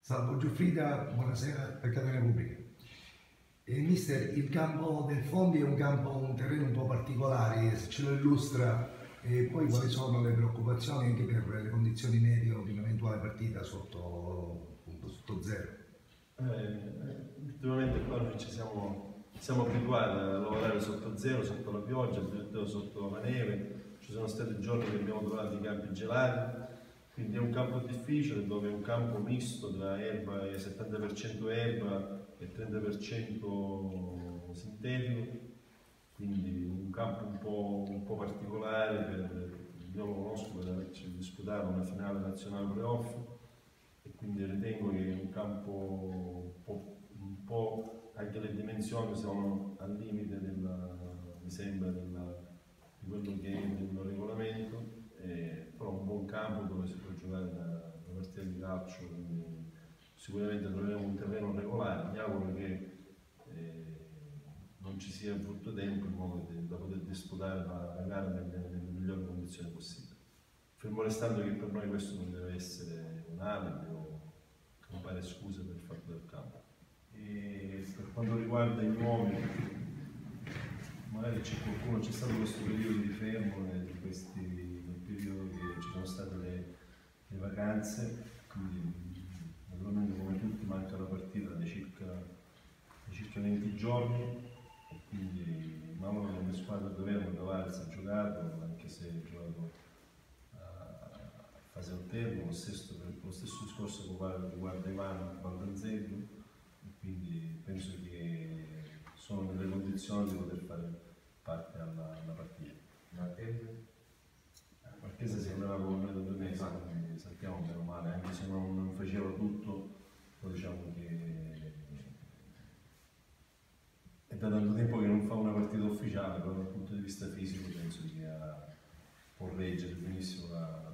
Salvo Giuffrida, buonasera per Catania Pubblica. Mister, il campo del Fondi è un terreno un po' particolare, se ce lo illustra, e poi quali sono le preoccupazioni anche per le condizioni meteo di un'eventuale partita sotto zero? Ultimamente qua noi siamo abituati a lavorare sotto zero, sotto la pioggia, addirittura sotto la neve. Ci sono stati giorni che abbiamo trovato i campi gelati. Quindi è un campo difficile dove è un campo misto tra erba e 70% erba e 30% sintetico, quindi un campo un po' particolare, io lo conosco per averci disputato una finale nazionale playoff e quindi ritengo che è un campo un po' anche le dimensioni sono al limite mi sembra di quello che è il regolamento. Però un buon campo dove si può giocare una partita di calcio, quindi sicuramente troveremo un terreno regolare. Mi auguro che non ci sia brutto tempo in modo da poter disputare la gara nelle migliori condizioni possibili. Fermo restando che per noi questo non deve essere un alibi o trovare scuse per il fatto del campo. E per quanto riguarda i nuovi, magari c'è stato questo periodo di fermo nel periodo che ci sono state le vacanze, quindi naturalmente come tutti manca la partita di circa 20 giorni, quindi Mauro come squadra doveva trovarsi ha giocato, anche se ha giocato a fase alterna, lo stesso discorso che riguarda Ivano Baldanzello, quindi penso che sono nelle condizioni di poter fare parte alla partita. Marchese si allenava con noi da 2 mesi, quindi sappiamo meno male, anche se non faceva tutto, poi diciamo che è da tanto tempo che non fa una partita ufficiale, però dal punto di vista fisico penso che può reggere benissimo la